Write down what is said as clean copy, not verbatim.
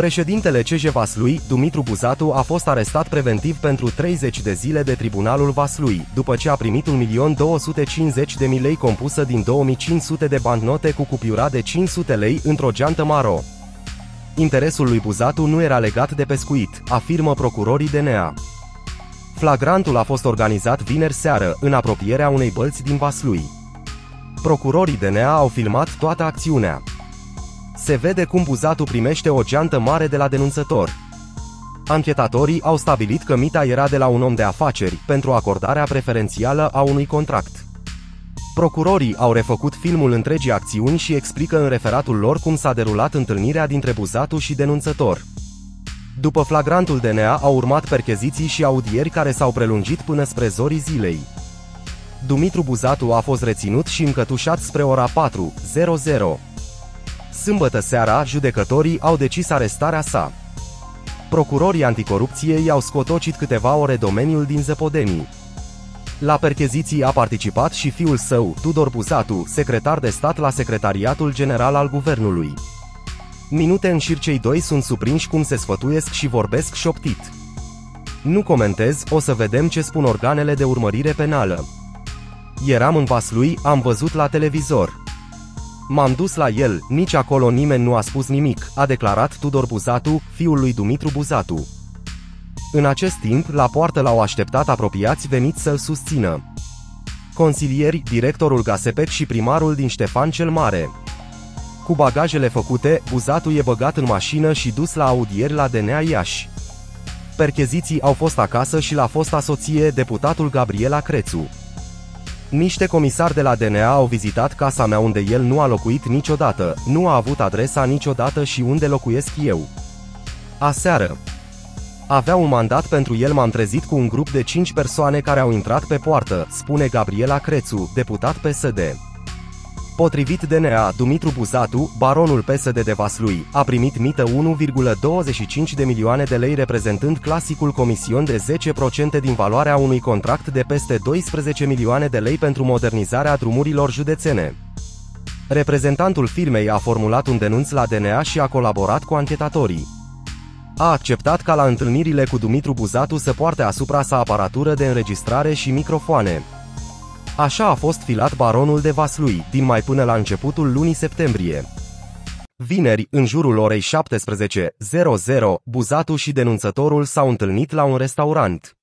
Președintele CJ Vaslui, Dumitru Buzatu, a fost arestat preventiv pentru 30 de zile de Tribunalul Vaslui, după ce a primit 1.250.000 lei compusă din 2500 de bancnote cu cupiura de 500 lei într-o geantă maro. Interesul lui Buzatu nu era legat de pescuit, afirmă procurorii DNA. Flagrantul a fost organizat vineri seară, în apropierea unei bălți din Vaslui. Procurorii DNA au filmat toată acțiunea. Se vede cum Buzatu primește o geantă mare de la denunțător. Anchetatorii au stabilit că mita era de la un om de afaceri, pentru acordarea preferențială a unui contract. Procurorii au refăcut filmul întregii acțiuni și explică în referatul lor cum s-a derulat întâlnirea dintre Buzatu și denunțător. După flagrantul DNA au urmat percheziții și audieri care s-au prelungit până spre zorii zilei. Dumitru Buzatu a fost reținut și încătușat spre ora 4:00. Sâmbătă seara, judecătorii au decis arestarea sa. Procurorii anticorupție i-au scotocit câteva ore domeniul din Zăpodenii. La percheziții a participat și fiul său, Tudor Buzatu, secretar de stat la Secretariatul General al Guvernului. Minute în șir cei doi sunt surprinși cum se sfătuiesc și vorbesc șoptit. Nu comentez, o să vedem ce spun organele de urmărire penală. Eram în Vaslui, am văzut la televizor. M-am dus la el, nici acolo nimeni nu a spus nimic, a declarat Tudor Buzatu, fiul lui Dumitru Buzatu. În acest timp, la poartă l-au așteptat apropiați veniți să-l susțină. Consilieri, directorul Gasepec și primarul din Ștefan cel Mare. Cu bagajele făcute, Buzatu e băgat în mașină și dus la audieri la DNA Iași. Percheziții au fost acasă și la fosta soție, deputatul Gabriela Crețu. Niște comisari de la DNA au vizitat casa mea unde el nu a locuit niciodată, nu a avut adresa niciodată și unde locuiesc eu. Aseară. Avea un mandat pentru el, m-am trezit cu un grup de 5 persoane care au intrat pe poartă, spune Gabriela Crețu, deputat PSD. Potrivit DNA, Dumitru Buzatu, baronul PSD de Vaslui, a primit mită 1,25 de milioane de lei reprezentând clasicul comision de 10% din valoarea unui contract de peste 12 milioane de lei pentru modernizarea drumurilor județene. Reprezentantul firmei a formulat un denunț la DNA și a colaborat cu anchetatorii. A acceptat ca la întâlnirile cu Dumitru Buzatu să poarte asupra sa aparatură de înregistrare și microfoane. Așa a fost filat baronul de Vaslui, din mai până la începutul lunii septembrie. Vineri, în jurul orei 17:00, Buzatu și denunțătorul s-au întâlnit la un restaurant.